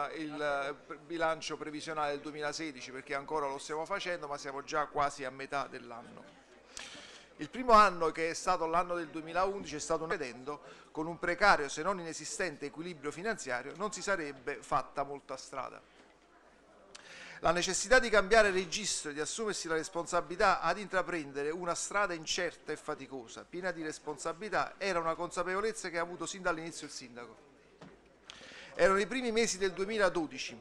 bilancio previsionale del 2016, perché ancora lo stiamo facendo, ma siamo già quasi a metà dell'anno. Il primo anno, che è stato l'anno del 2011, è stato vedendo, con un precario se non inesistente equilibrio finanziario, non si sarebbe fatta molta strada. La necessità di cambiare registro e di assumersi la responsabilità ad intraprendere una strada incerta e faticosa, piena di responsabilità, era una consapevolezza che ha avuto sin dall'inizio il sindaco. Erano i primi mesi del 2012,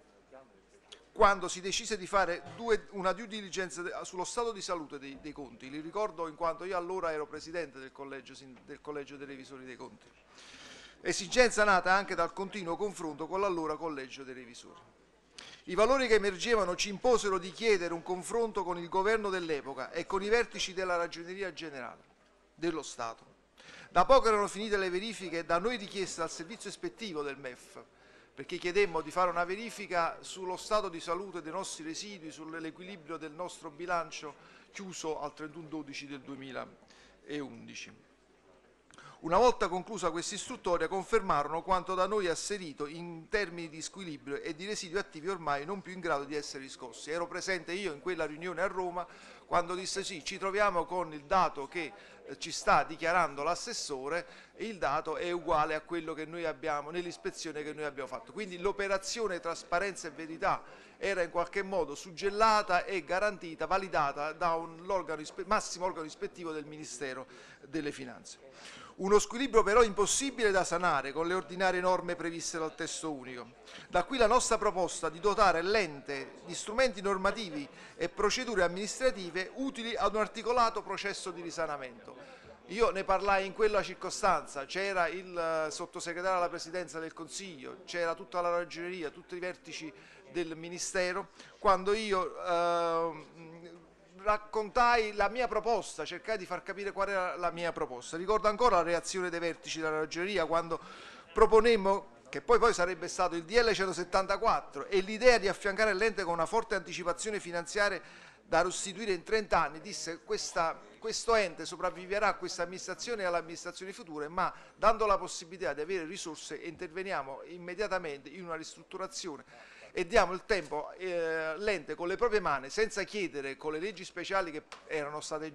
quando si decise di fare una due diligence sullo stato di salute dei conti. Li ricordo in quanto io allora ero presidente del collegio dei revisori dei conti. Esigenza nata anche dal continuo confronto con l'allora collegio dei revisori. I valori che emergevano ci imposero di chiedere un confronto con il governo dell'epoca e con i vertici della Ragioneria Generale dello Stato. Da poco erano finite le verifiche da noi richieste dal servizio ispettivo del MEF, perché chiedemmo di fare una verifica sullo stato di salute dei nostri residui, sull'equilibrio del nostro bilancio chiuso al 31/12 del 2011. Una volta conclusa questa istruttoria confermarono quanto da noi asserito in termini di squilibrio e di residui attivi ormai non più in grado di essere riscossi. Ero presente io in quella riunione a Roma quando disse sì, ci troviamo con il dato che ci sta dichiarando l'assessore e il dato è uguale a quello che noi abbiamo nell'ispezione che noi abbiamo fatto. Quindi l'operazione trasparenza e verità era in qualche modo suggellata e garantita, validata da massimo organo ispettivo del Ministero delle Finanze. Uno squilibrio però impossibile da sanare con le ordinarie norme previste dal testo unico. Da qui la nostra proposta di dotare l'ente di strumenti normativi e procedure amministrative utili ad un articolato processo di risanamento. Io ne parlai in quella circostanza, c'era il sottosegretario alla Presidenza del Consiglio, c'era tutta la Ragioneria, tutti i vertici del Ministero, quando io raccontai la mia proposta, cercai di far capire qual era la mia proposta. Ricordo ancora la reazione dei vertici della Ragioneria quando proponemmo, che poi sarebbe stato il DL 174, e l'idea di affiancare l'ente con una forte anticipazione finanziaria da restituire in 30 anni, disse questo ente sopravviverà a questa amministrazione e alle amministrazioni future, ma dando la possibilità di avere risorse interveniamo immediatamente in una ristrutturazione e diamo il tempo l'ente con le proprie mani, senza chiedere con le leggi speciali che erano state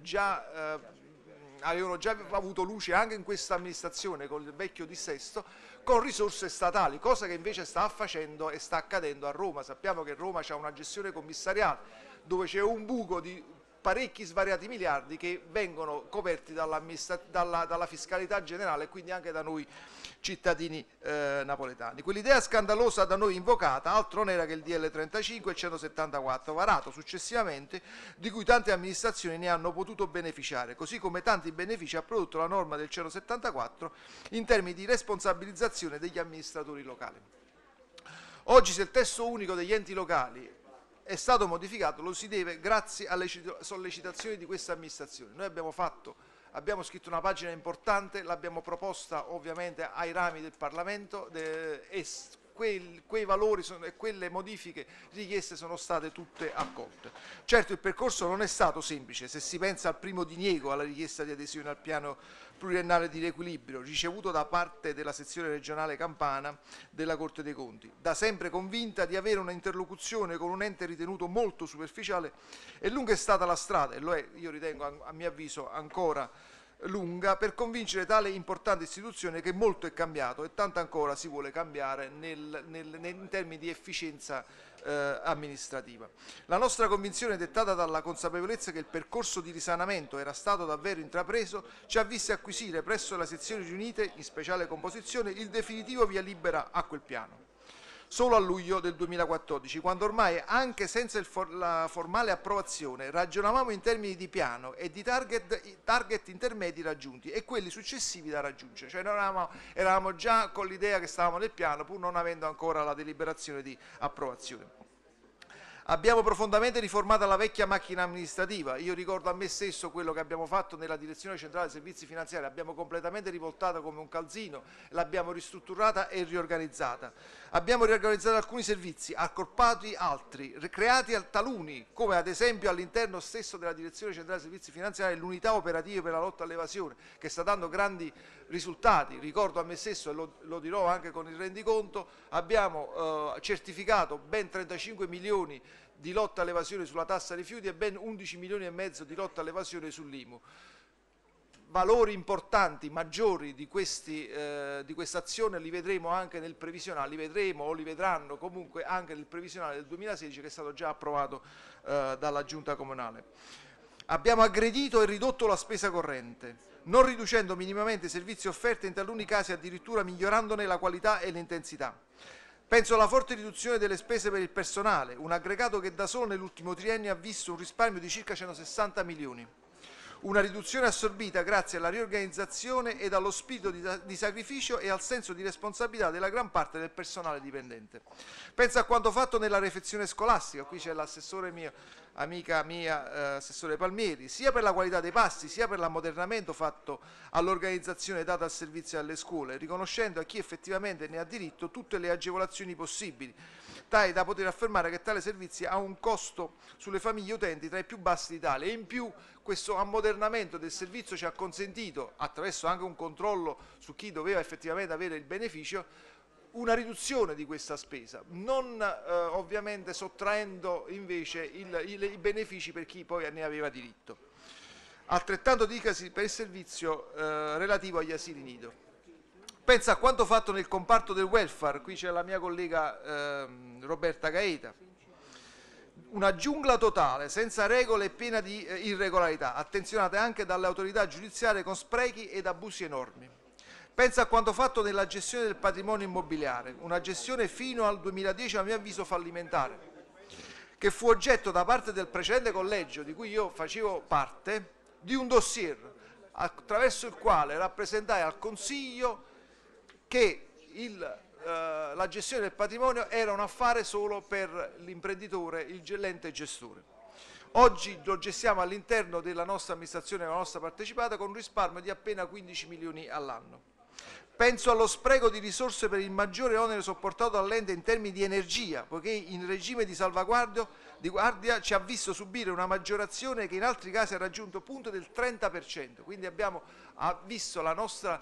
avevano già avuto luce anche in questa amministrazione con il vecchio dissesto, con risorse statali, cosa che invece sta facendo e sta accadendo a Roma. Sappiamo che Roma ha una gestione commissariale dove c'è un buco di parecchi svariati miliardi che vengono coperti dalla fiscalità generale e quindi anche da noi cittadini napoletani. Quell'idea scandalosa da noi invocata altro non era che il DL 35 e 174, varato successivamente, di cui tante amministrazioni ne hanno potuto beneficiare, così come tanti benefici ha prodotto la norma del 174 in termini di responsabilizzazione degli amministratori locali. Oggi, se il testo unico degli enti locali è stato modificato, lo si deve grazie alle sollecitazioni di questa amministrazione. Noi abbiamo scritto una pagina importante, l'abbiamo proposta ovviamente ai rami del Parlamento e quei valori e quelle modifiche richieste sono state tutte accolte. Certo, il percorso non è stato semplice se si pensa al primo diniego alla richiesta di adesione al piano pluriennale di riequilibrio ricevuto da parte della sezione regionale campana della Corte dei Conti, da sempre convinta di avere una interlocuzione con un ente ritenuto molto superficiale. E lunga è stata la strada, e lo è, io ritengo a mio avviso ancora lunga, per convincere tale importante istituzione che molto è cambiato e tanto ancora si vuole cambiare in termini di efficienza amministrativa. La nostra convinzione, dettata dalla consapevolezza che il percorso di risanamento era stato davvero intrapreso, ci ha visti acquisire presso le sezioni riunite, in speciale composizione, il definitivo via libera a quel piano. Solo a luglio del 2014, quando ormai, anche senza la formale approvazione, ragionavamo in termini di piano e di target intermedi raggiunti e quelli successivi da raggiungere, cioè noi eravamo già con l'idea che stavamo nel piano pur non avendo ancora la deliberazione di approvazione. Abbiamo profondamente riformato la vecchia macchina amministrativa. Io ricordo a me stesso quello che abbiamo fatto nella direzione centrale dei servizi finanziari. Abbiamo completamente rivoltato come un calzino, l'abbiamo ristrutturata e riorganizzata. Abbiamo riorganizzato alcuni servizi, accorpati altri, creati taluni, come ad esempio all'interno stesso della direzione centrale dei servizi finanziari l'unità operativa per la lotta all'evasione, che sta dando grandi risultati. Ricordo a me stesso, e lo dirò anche con il rendiconto, abbiamo certificato ben 35 milioni di lotta all'evasione sulla tassa rifiuti e ben 11 milioni e mezzo di lotta all'evasione sull'IMU. Valori importanti, maggiori di questa azione li vedremo anche nel previsionale, li vedremo o li vedranno comunque anche nel previsionale del 2016 che è stato già approvato dalla Giunta Comunale. Abbiamo aggredito e ridotto la spesa corrente, non riducendo minimamente i servizi offerti e in taluni casi addirittura migliorandone la qualità e l'intensità. Penso alla forte riduzione delle spese per il personale, un aggregato che da solo nell'ultimo triennio ha visto un risparmio di circa 160 milioni. Una riduzione assorbita grazie alla riorganizzazione ed allo spirito di sacrificio e al senso di responsabilità della gran parte del personale dipendente. Penso a quanto fatto nella refezione scolastica, qui c'è l'assessore mio, amica mia, assessore Palmieri, sia per la qualità dei pasti, sia per l'ammodernamento fatto all'organizzazione data al servizio alle scuole, riconoscendo a chi effettivamente ne ha diritto tutte le agevolazioni possibili, tali da poter affermare che tale servizio ha un costo sulle famiglie utenti tra i più bassi d'Italia. E in più questo ammodernamento del servizio ci ha consentito, attraverso anche un controllo su chi doveva effettivamente avere il beneficio, una riduzione di questa spesa, non ovviamente sottraendo invece i benefici per chi poi ne aveva diritto. Altrettanto dicasi per il servizio relativo agli asili nido. Pensa a quanto fatto nel comparto del welfare, qui c'è la mia collega Roberta Gaeta, una giungla totale, senza regole e piena di irregolarità, attenzionate anche dalle autorità giudiziarie con sprechi ed abusi enormi. Pensa a quanto fatto nella gestione del patrimonio immobiliare, una gestione fino al 2010 a mio avviso fallimentare, che fu oggetto da parte del precedente collegio di cui io facevo parte di un dossier attraverso il quale rappresentai al Consiglio che la gestione del patrimonio era un affare solo per l'imprenditore, l'ente gestore. Oggi lo gestiamo all'interno della nostra amministrazione, della nostra partecipata, con un risparmio di appena 15 milioni all'anno. Penso allo spreco di risorse per il maggiore onere sopportato dall'ente in termini di energia, poiché in regime di salvaguardia ci ha visto subire una maggiorazione che in altri casi ha raggiunto punte del 30%, quindi abbiamo visto la nostra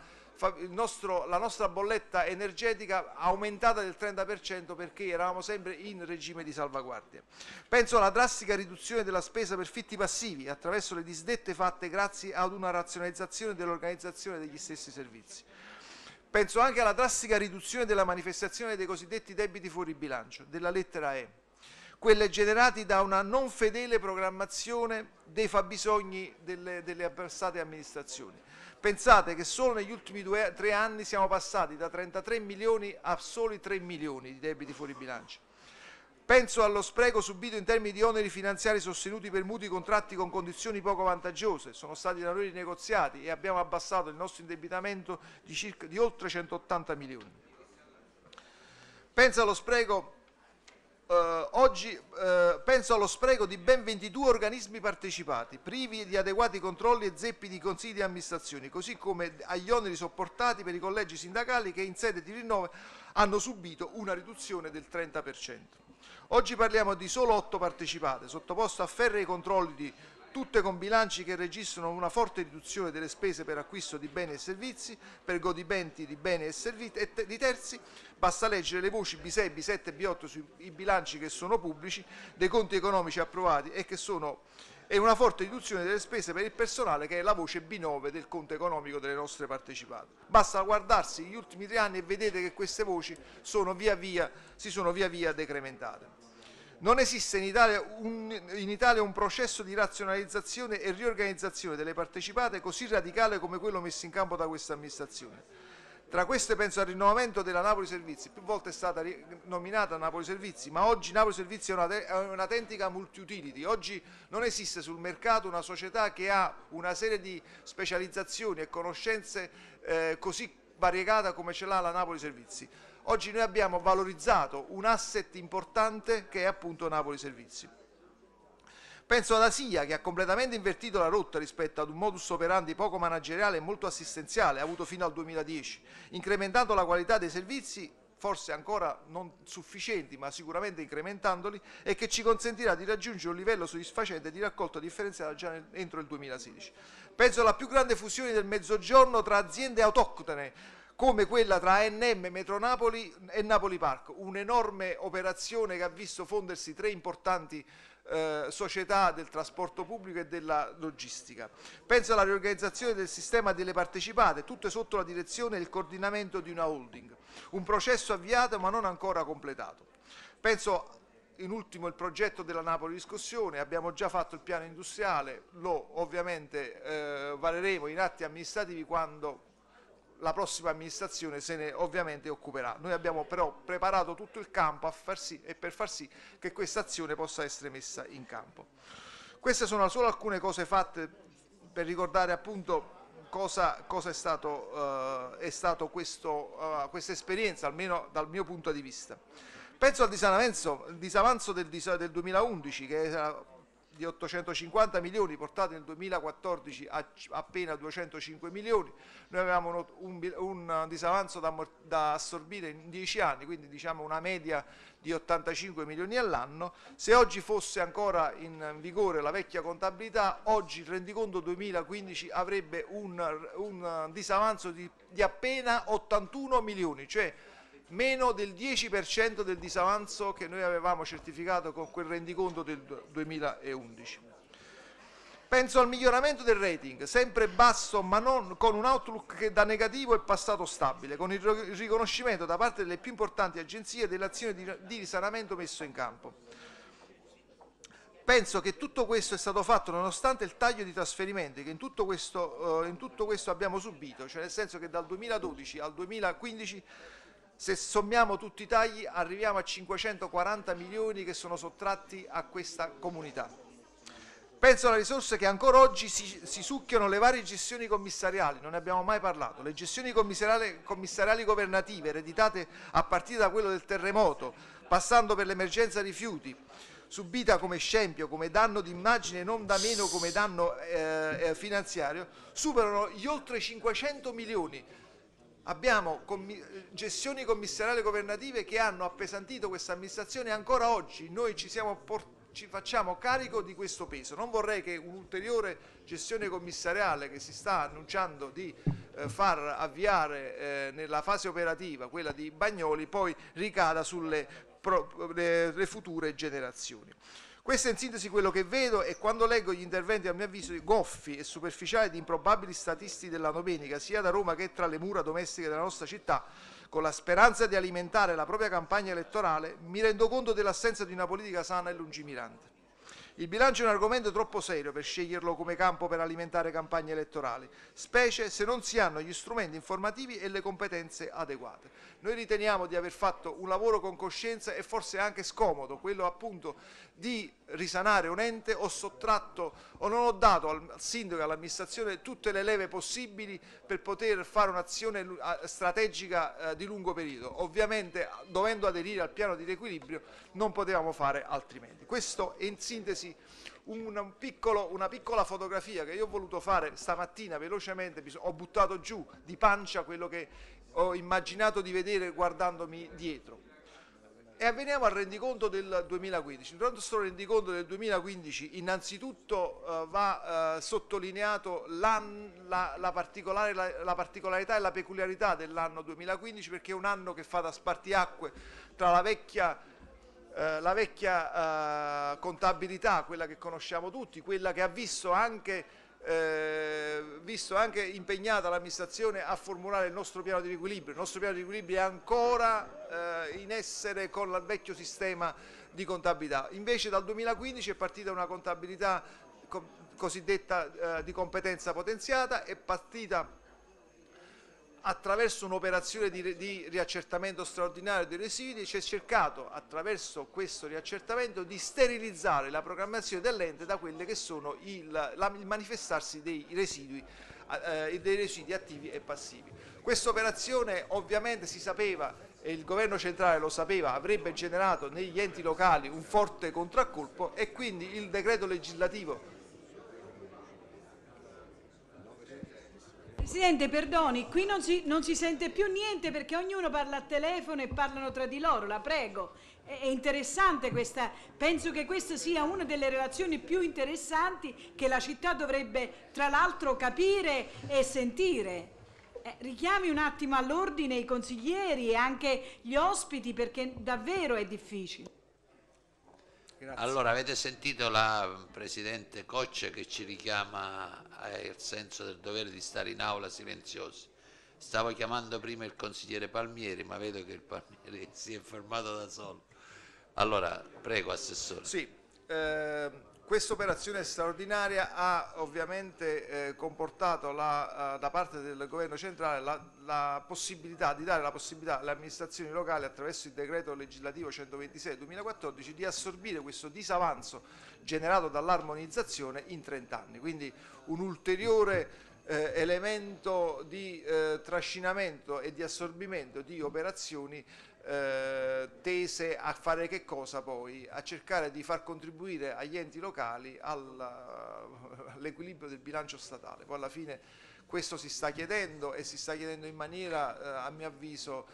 bolletta energetica aumentata del 30% perché eravamo sempre in regime di salvaguardia. Penso alla drastica riduzione della spesa per fitti passivi attraverso le disdette fatte grazie ad una razionalizzazione dell'organizzazione degli stessi servizi. Penso anche alla drastica riduzione della manifestazione dei cosiddetti debiti fuori bilancio, della lettera E, quelle generati da una non fedele programmazione dei fabbisogni delle passate amministrazioni. Pensate che solo negli ultimi 3 anni siamo passati da 33 milioni a soli 3 milioni di debiti fuori bilancio. Penso allo spreco subito in termini di oneri finanziari sostenuti per mutui contratti con condizioni poco vantaggiose. Sono stati da noi rinegoziati e abbiamo abbassato il nostro indebitamento di oltre 180 milioni. Penso allo spreco penso allo spreco di ben 22 organismi partecipati, privi di adeguati controlli e zeppi di consigli di amministrazione, così come agli oneri sopportati per i collegi sindacali che in sede di rinnovo hanno subito una riduzione del 30%. Oggi parliamo di solo 8 partecipate, sottoposte a ferrei controlli tutte con bilanci che registrano una forte riduzione delle spese per acquisto di beni e servizi, per godimenti di beni e servizi di terzi. Basta leggere le voci B6, B7 e B8 sui bilanci che sono pubblici, dei conti economici approvati e una forte riduzione delle spese per il personale, che è la voce B9 del conto economico delle nostre partecipate. Basta guardarsi gli ultimi 3 anni e vedete che queste voci si sono via via decrementate. Non esiste in Italia un processo di razionalizzazione e riorganizzazione delle partecipate così radicale come quello messo in campo da questa amministrazione. Tra queste penso al rinnovamento della Napoli Servizi, più volte è stata nominata Napoli Servizi, ma oggi Napoli Servizi è un'autentica multi-utility. Oggi non esiste sul mercato una società che ha una serie di specializzazioni e conoscenze così variegata come ce l'ha la Napoli Servizi. Oggi noi abbiamo valorizzato un asset importante che è appunto Napoli Servizi. Penso alla SIA, che ha completamente invertito la rotta rispetto ad un modus operandi poco manageriale e molto assistenziale avuto fino al 2010, incrementando la qualità dei servizi, forse ancora non sufficienti, ma sicuramente incrementandoli, e che ci consentirà di raggiungere un livello soddisfacente di raccolta differenziata già entro il 2016. Penso alla più grande fusione del Mezzogiorno tra aziende autoctone, come quella tra ANM, Metro Napoli e Napoli Park, un'enorme operazione che ha visto fondersi 3 importanti società del trasporto pubblico e della logistica. Penso alla riorganizzazione del sistema delle partecipate, tutte sotto la direzione e il coordinamento di una holding, un processo avviato ma non ancora completato. Penso in ultimo il progetto della Napoli Riscossione, abbiamo già fatto il piano industriale, lo ovviamente vareremo in atti amministrativi quando la prossima amministrazione se ne ovviamente occuperà. Noi abbiamo però preparato tutto il campo per far sì che questa azione possa essere messa in campo. Queste sono solo alcune cose fatte per ricordare appunto cosa è stato questa esperienza, almeno dal mio punto di vista. Penso al disavanzo del 2011, che era di 850 milioni, portato nel 2014 a appena 205 milioni. Noi avevamo un disavanzo da assorbire in 10 anni, quindi diciamo una media di 85 milioni all'anno. Se oggi fosse ancora in vigore la vecchia contabilità, oggi il rendiconto 2015 avrebbe un disavanzo di appena 81 milioni, cioè meno del 10% del disavanzo che noi avevamo certificato con quel rendiconto del 2011. Penso al miglioramento del rating, sempre basso ma non con un outlook che da negativo è passato stabile, con il riconoscimento da parte delle più importanti agenzie dell'azione di risanamento messo in campo. Penso che tutto questo è stato fatto nonostante il taglio di trasferimenti che in tutto questo abbiamo subito, cioè nel senso che dal 2012 al 2015, se sommiamo tutti i tagli, arriviamo a 540 milioni che sono sottratti a questa comunità. Penso alle risorse che ancora oggi si succhiano le varie gestioni commissariali, non ne abbiamo mai parlato, le gestioni commissariali governative ereditate a partire da quello del terremoto, passando per l'emergenza rifiuti, subita come scempio, come danno d'immagine e non da meno come danno finanziario, superano gli oltre 500 milioni. Abbiamo gestioni commissariali governative che hanno appesantito questa amministrazione e ancora oggi noi ci facciamo carico di questo peso. Non vorrei che un'ulteriore gestione commissariale che si sta annunciando di far avviare nella fase operativa, quella di Bagnoli, poi ricada sulle future generazioni. Questo è in sintesi quello che vedo, e quando leggo gli interventi a mio avviso goffi e superficiali di improbabili statisti della domenica, sia da Roma che tra le mura domestiche della nostra città, con la speranza di alimentare la propria campagna elettorale, mi rendo conto dell'assenza di una politica sana e lungimirante. Il bilancio è un argomento troppo serio per sceglierlo come campo per alimentare campagne elettorali, specie se non si hanno gli strumenti informativi e le competenze adeguate. Noi riteniamo di aver fatto un lavoro con coscienza e forse anche scomodo, quello appunto di risanare un ente. Ho sottratto o non ho dato al sindaco e all'amministrazione tutte le leve possibili per poter fare un'azione strategica di lungo periodo. Ovviamente, dovendo aderire al piano di riequilibrio, non potevamo fare altrimenti. Questo è in sintesi una piccola fotografia che io ho voluto fare stamattina velocemente. Ho buttato giù di pancia quello che ho immaginato di vedere guardandomi dietro. E veniamo al rendiconto del 2015. Durante questo rendiconto del 2015 innanzitutto va sottolineato la particolarità e la peculiarità dell'anno 2015, perché è un anno che fa da spartiacque tra la vecchia contabilità, quella che conosciamo tutti, quella che ha visto anche impegnata l'amministrazione a formulare il nostro piano di riequilibrio. Il nostro piano di riequilibrio è ancora in essere con il vecchio sistema di contabilità. Invece dal 2015 è partita una contabilità cosiddetta di competenza potenziata, è partita attraverso un'operazione di riaccertamento straordinario dei residui. Si è cercato attraverso questo riaccertamento di sterilizzare la programmazione dell'ente da quelle che sono il manifestarsi dei residui attivi e passivi. Questa operazione ovviamente si sapeva e il governo centrale lo sapeva, avrebbe generato negli enti locali un forte contraccolpo e quindi il decreto legislativo. Presidente, perdoni, qui non si sente più niente perché ognuno parla a telefono e parlano tra di loro, la prego. È interessante questa, penso che questa sia una delle relazioni più interessanti che la città dovrebbe tra l'altro capire e sentire. Richiami un attimo all'ordine i consiglieri e anche gli ospiti perché davvero è difficile. Grazie. Allora, avete sentito la Presidente Coccia che ci richiama al senso del dovere di stare in aula silenziosi. Stavo chiamando prima il consigliere Palmieri, ma vedo che il Palmieri si è fermato da solo. Allora, prego, Assessore. Sì, questa operazione straordinaria ha ovviamente comportato da parte del governo centrale la possibilità di dare la possibilità alle amministrazioni locali attraverso il decreto legislativo 126/2014 di assorbire questo disavanzo generato dall'armonizzazione in 30 anni, quindi un ulteriore elemento di trascinamento e di assorbimento di operazioni tese a fare che cosa poi? A cercare di far contribuire agli enti locali all'equilibrio del bilancio statale. Poi alla fine questo si sta chiedendo e si sta chiedendo in maniera, a mio avviso,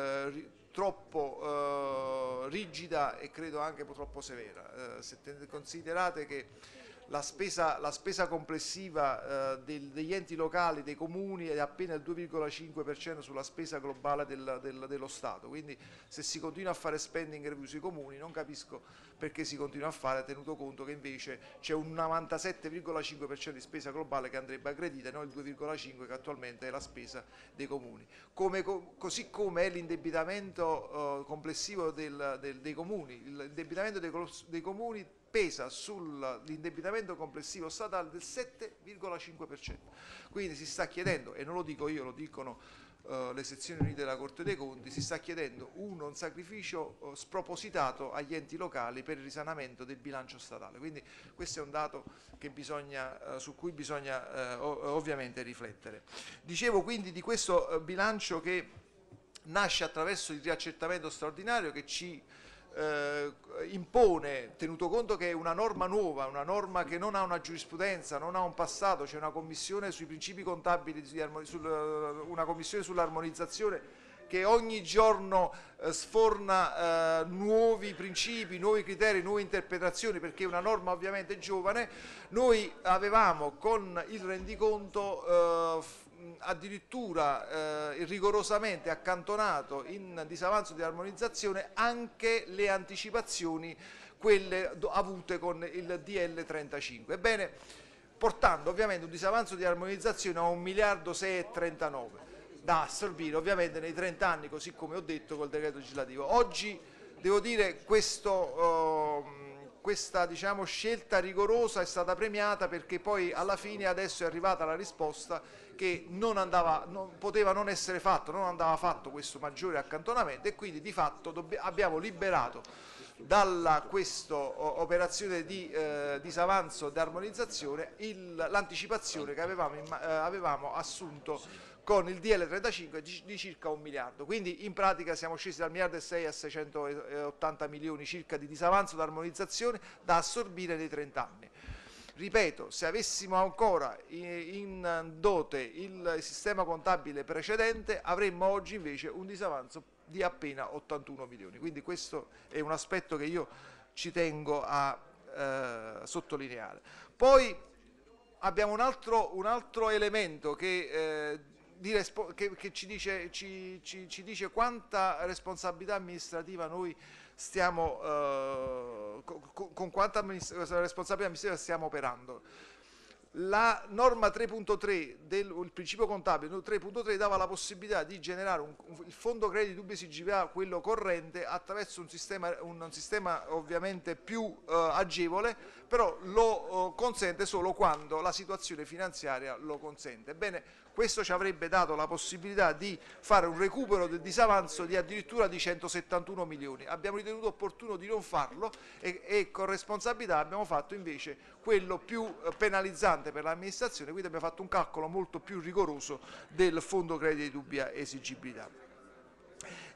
troppo rigida e credo anche troppo severa. Se considerate che la spesa complessiva degli enti locali, dei comuni è appena il 2,5% sulla spesa globale dello Stato, quindi se si continua a fare spending review sui comuni non capisco perché si continua a fare, tenuto conto che invece c'è un 97,5% di spesa globale che andrebbe aggredita e non il 2,5% che attualmente è la spesa dei comuni. Così come è l'indebitamento complessivo dei comuni, l'indebitamento dei comuni pesa sull'indebitamento complessivo statale del 7,5%. Quindi si sta chiedendo, e non lo dico io, lo dicono le sezioni unite della Corte dei Conti, si sta chiedendo un sacrificio spropositato agli enti locali per il risanamento del bilancio statale. Quindi questo è un dato che su cui bisogna ovviamente riflettere. Dicevo quindi di questo bilancio che nasce attraverso il riaccertamento straordinario che ci impone, tenuto conto che è una norma nuova, una norma che non ha una giurisprudenza, non ha un passato, c'è una commissione sui principi contabili, una commissione sull'armonizzazione che ogni giorno sforna nuovi principi, nuovi criteri, nuove interpretazioni, perché è una norma ovviamente giovane. Noi avevamo con il rendiconto addirittura rigorosamente accantonato in disavanzo di armonizzazione anche le anticipazioni, quelle avute con il DL 35. Ebbene, portando ovviamente un disavanzo di armonizzazione a 1.639.000.000 da assorbire ovviamente nei 30 anni, così come ho detto col decreto legislativo. Oggi devo dire questa diciamo, scelta rigorosa è stata premiata perché poi alla fine adesso è arrivata la risposta che poteva non essere fatto, non andava fatto questo maggiore accantonamento e quindi di fatto abbiamo liberato dalla questa operazione di disavanzo di armonizzazione l'anticipazione che avevamo assunto con il DL 35 di circa 1 miliardo, quindi in pratica siamo scesi dal 1,6 a 680 milioni circa di disavanzo d'armonizzazione da assorbire nei 30 anni. Ripeto, se avessimo ancora in dote il sistema contabile precedente avremmo oggi invece un disavanzo di appena 81 milioni, quindi questo è un aspetto che io ci tengo a sottolineare. Poi abbiamo un altro elemento che ci dice quanta responsabilità amministrativa noi stiamo con quanta responsabilità amministrativa stiamo operando. La norma 3.3 il principio contabile 3.3 dava la possibilità di generare il fondo crediti dubbia esigibilità, quello corrente, attraverso un sistema ovviamente più agevole, però lo consente solo quando la situazione finanziaria lo consente. Ebbene, questo ci avrebbe dato la possibilità di fare un recupero del disavanzo di addirittura di 171 milioni. Abbiamo ritenuto opportuno di non farlo e con responsabilità abbiamo fatto invece quello più penalizzante per l'amministrazione, quindi abbiamo fatto un calcolo molto più rigoroso del fondo crediti di dubbia esigibilità.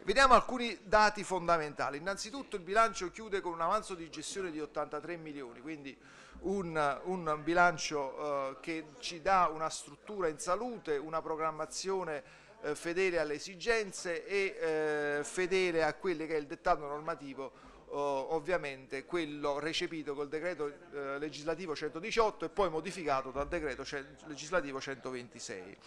Vediamo alcuni dati fondamentali. Innanzitutto il bilancio chiude con un avanzo di gestione di 83 milioni, quindi un bilancio che ci dà una struttura in salute, una programmazione fedele alle esigenze e fedele a quello che è il dettato normativo, ovviamente quello recepito col decreto legislativo 118 e poi modificato dal decreto legislativo 126.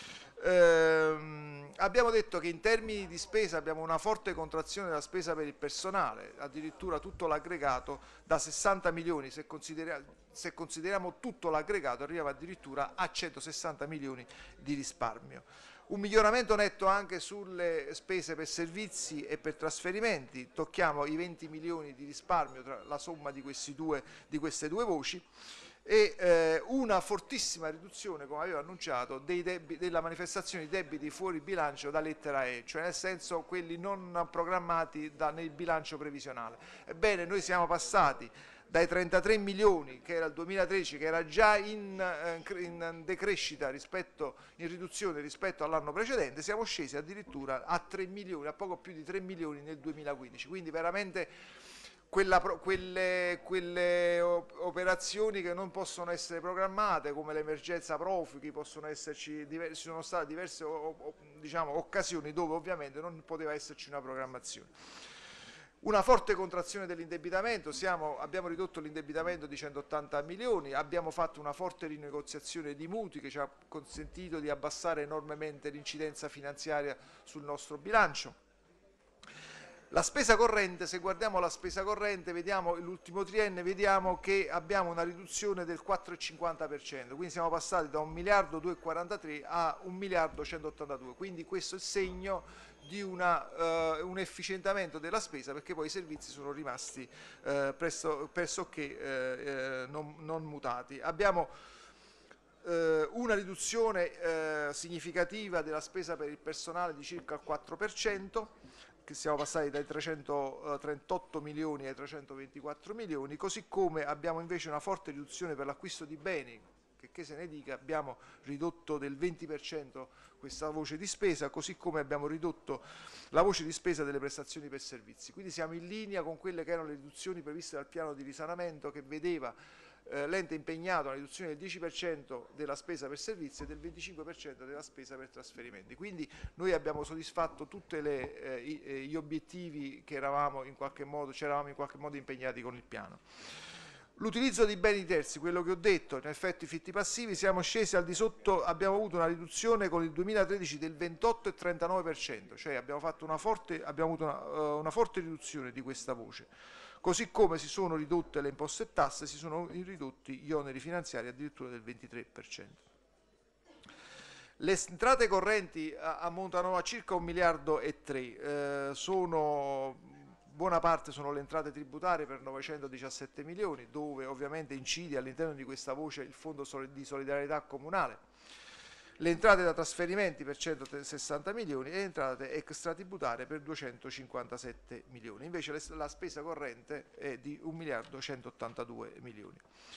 Abbiamo detto che in termini di spesa abbiamo una forte contrazione della spesa per il personale, addirittura tutto l'aggregato da 60 milioni, se consideriamo tutto l'aggregato arriviamo addirittura a 160 milioni di risparmio. Un miglioramento netto anche sulle spese per servizi e per trasferimenti, tocchiamo i 20 milioni di risparmio tra la somma di queste due voci, e una fortissima riduzione, come avevo annunciato, della manifestazione di debiti fuori bilancio da lettera E, cioè nel senso quelli non programmati nel bilancio previsionale. Ebbene, noi siamo passati dai 33 milioni che era il 2013, che era già in decrescita in riduzione rispetto all'anno precedente, siamo scesi addirittura a 3 milioni, a poco più di 3 milioni nel 2015, quindi veramente quelle operazioni che non possono essere programmate, come l'emergenza profughi, ci sono state diverse diciamo, occasioni dove ovviamente non poteva esserci una programmazione. Una forte contrazione dell'indebitamento, abbiamo ridotto l'indebitamento di 180 milioni, abbiamo fatto una forte rinegoziazione di mutui che ci ha consentito di abbassare enormemente l'incidenza finanziaria sul nostro bilancio. La spesa corrente, se guardiamo la spesa corrente, vediamo l'ultimo triennio, vediamo che abbiamo una riduzione del 4,50%, quindi siamo passati da 1 miliardo 243 a 1 miliardo 182, quindi questo è il segno di un efficientamento della spesa, perché poi i servizi sono rimasti pressoché non mutati. Abbiamo una riduzione significativa della spesa per il personale di circa il 4%, che siamo passati dai 338 milioni ai 324 milioni, così come abbiamo invece una forte riduzione per l'acquisto di beni, che se ne dica, abbiamo ridotto del 20% questa voce di spesa, così come abbiamo ridotto la voce di spesa delle prestazioni per servizi. Quindi siamo in linea con quelle che erano le riduzioni previste dal piano di risanamento, che vedeva l'ente impegnato a una riduzione del 10% della spesa per servizi e del 25% della spesa per trasferimenti. Quindi noi abbiamo soddisfatto tutti gli obiettivi che ci eravamo in qualche modo impegnati con il piano. L'utilizzo di beni terzi, quello che ho detto, in effetti fitti passivi, siamo scesi al di sotto, abbiamo avuto una riduzione con il 2013 del 28 e 39%, cioè abbiamo avuto una forte riduzione di questa voce. Così come si sono ridotte le imposte e tasse, si sono ridotti gli oneri finanziari addirittura del 23%. Le entrate correnti ammontano a circa 1 miliardo e 3, buona parte sono le entrate tributarie per 917 milioni, dove ovviamente incide all'interno di questa voce il Fondo di solidarietà comunale. Le entrate da trasferimenti per 160 milioni e le entrate extratributarie per 257 milioni. Invece la spesa corrente è di 1 miliardo 182 milioni.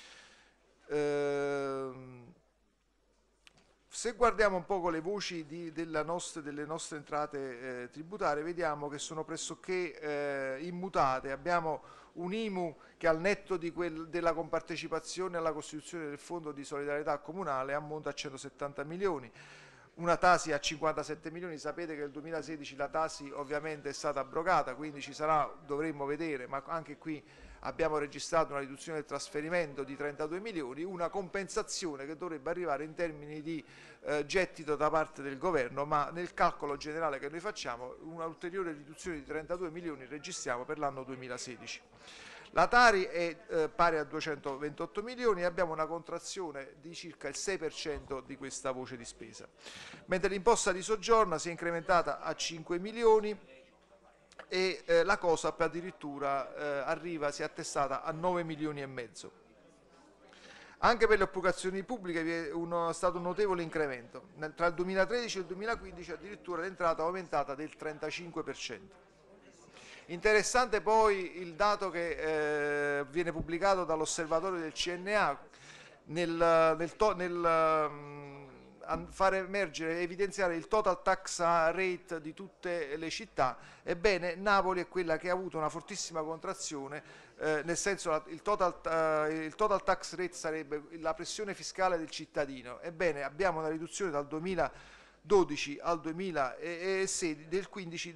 Se guardiamo un po' le voci delle nostre entrate tributarie, vediamo che sono pressoché immutate. Abbiamo un IMU che al netto della compartecipazione alla costituzione del Fondo di solidarietà comunale ammonta a 170 milioni, una Tasi a 57 milioni, sapete che nel 2016 la Tasi ovviamente è stata abrogata, quindi dovremmo vedere, ma anche qui abbiamo registrato una riduzione del trasferimento di 32 milioni, una compensazione che dovrebbe arrivare in termini di gettito da parte del governo, ma nel calcolo generale che noi facciamo una ulteriore riduzione di 32 milioni registriamo per l'anno 2016. La Tari è pari a 228 milioni e abbiamo una contrazione di circa il 6% di questa voce di spesa, mentre l'imposta di soggiorno si è incrementata a 5 milioni e la COSAP addirittura si è attestata a 9 milioni e mezzo. Anche per le occupazioni pubbliche vi è stato un notevole incremento. Tra il 2013 e il 2015 addirittura l'entrata è aumentata del 35%. Interessante poi il dato che viene pubblicato dall'osservatorio del CNA far emergere, evidenziare il total tax rate di tutte le città. Ebbene, Napoli è quella che ha avuto una fortissima contrazione, nel senso il total tax rate sarebbe la pressione fiscale del cittadino. Ebbene, abbiamo una riduzione dal 2012 al 2016 del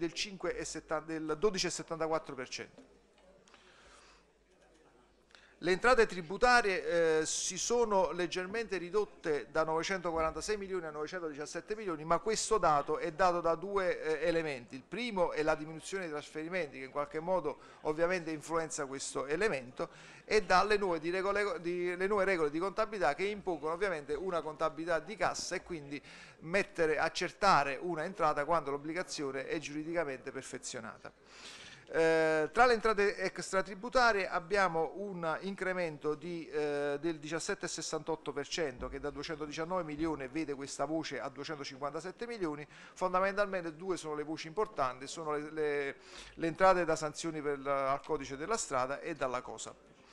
12,74%. Le entrate tributarie si sono leggermente ridotte da 946 milioni a 917 milioni, ma questo dato è dato da due elementi. Il primo è la diminuzione dei trasferimenti, che in qualche modo ovviamente influenza questo elemento, e dalle nuove regole di contabilità che impongono ovviamente una contabilità di cassa e quindi accertare una entrata quando l'obbligazione è giuridicamente perfezionata. Tra le entrate extratributarie abbiamo un incremento del 17,68%, che da 219 milioni vede questa voce a 257 milioni. Fondamentalmente due sono le voci importanti, sono le entrate da sanzioni al codice della strada e dalla COSAP.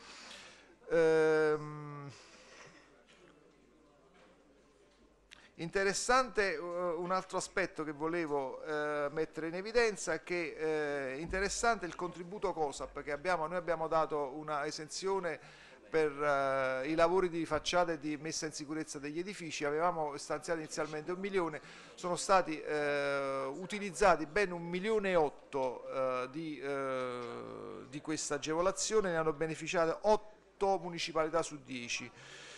Interessante un altro aspetto che volevo mettere in evidenza è che interessante il contributo COSAP che noi abbiamo dato una esenzione per i lavori di facciata e di messa in sicurezza degli edifici. Avevamo stanziato inizialmente 1 milione, sono stati utilizzati ben 1,8 milioni di questa agevolazione, ne hanno beneficiato 8 municipalità su 10.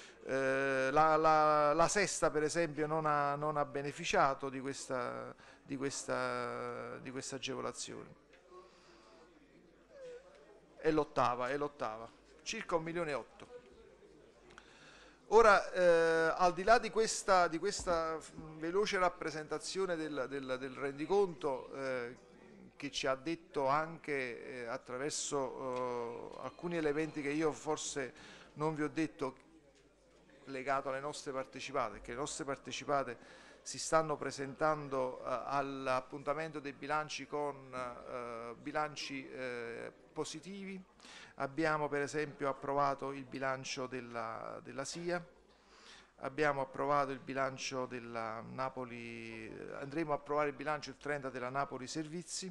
La Sesta per esempio non ha beneficiato di questa agevolazione, è l'ottava, circa 1,8 milioni. Ora, al di là di questa veloce rappresentazione del rendiconto, che ci ha detto anche attraverso alcuni elementi che io forse non vi ho detto, legato alle nostre partecipate, che le nostre partecipate si stanno presentando all'appuntamento dei bilanci con bilanci positivi. Abbiamo per esempio approvato il bilancio della SIA, abbiamo approvato il bilancio della Napoli, andremo a approvare il bilancio il 30 della Napoli Servizi,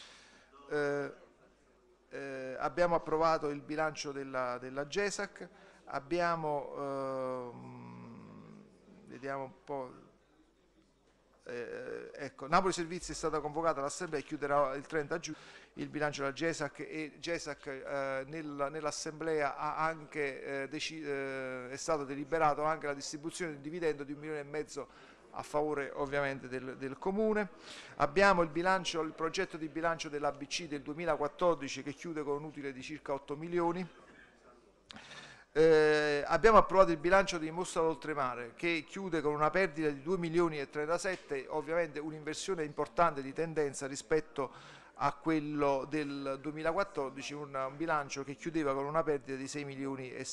abbiamo approvato il bilancio della GESAC. Vediamo un po', ecco, Napoli Servizi è stata convocata all'assemblea e chiuderà il 30 giugno il bilancio della GESAC, e GESAC nell'assemblea ha anche è stato deliberato anche la distribuzione di un dividendo di 1,5 milioni a favore ovviamente del Comune. Abbiamo il progetto di bilancio dell'ABC del 2014 che chiude con un utile di circa 8 milioni. Abbiamo approvato il bilancio di Mostra d'Oltremare che chiude con una perdita di 2 milioni e 37, ovviamente un'inversione importante di tendenza rispetto a quello del 2014, un bilancio che chiudeva con una perdita di 6 milioni e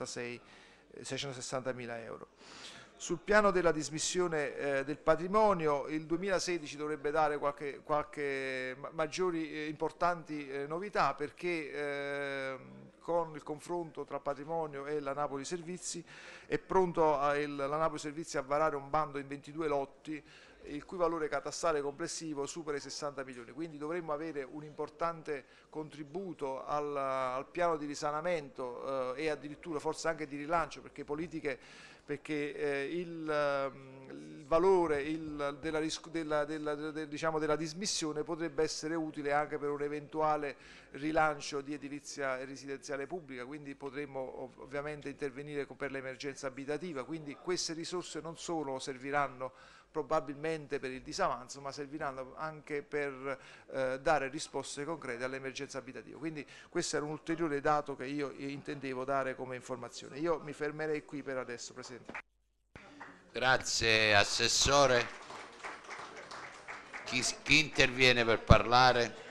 660 mila euro. Sul piano della dismissione del patrimonio, il 2016 dovrebbe dare qualche maggiori importanti novità, perché con il confronto tra patrimonio e la Napoli Servizi è pronto la Napoli Servizi a varare un bando in 22 lotti il cui valore catastale complessivo supera i 60 milioni, quindi dovremmo avere un importante contributo al piano di risanamento e addirittura forse anche di rilancio, perché il valore della dismissione potrebbe essere utile anche per un eventuale rilancio di edilizia residenziale pubblica, quindi potremmo ovviamente intervenire per l'emergenza abitativa, quindi queste risorse non solo serviranno probabilmente per il disavanzo, ma serviranno anche per dare risposte concrete all'emergenza abitativa. Quindi questo era un ulteriore dato che io intendevo dare come informazione. Io mi fermerei qui per adesso, Presidente. Grazie Assessore. Chi interviene per parlare?